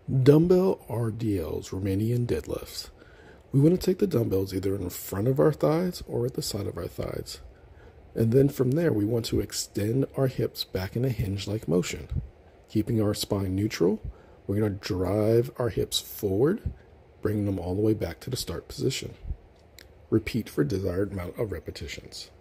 Dumbbell RDLs, Romanian deadlifts. We want to take the dumbbells either in front of our thighs or at the side of our thighs. And then from there, we want to extend our hips back in a hinge-like motion. Keeping our spine neutral, we're going to drive our hips forward, bringing them all the way back to the start position. Repeat for desired amount of repetitions.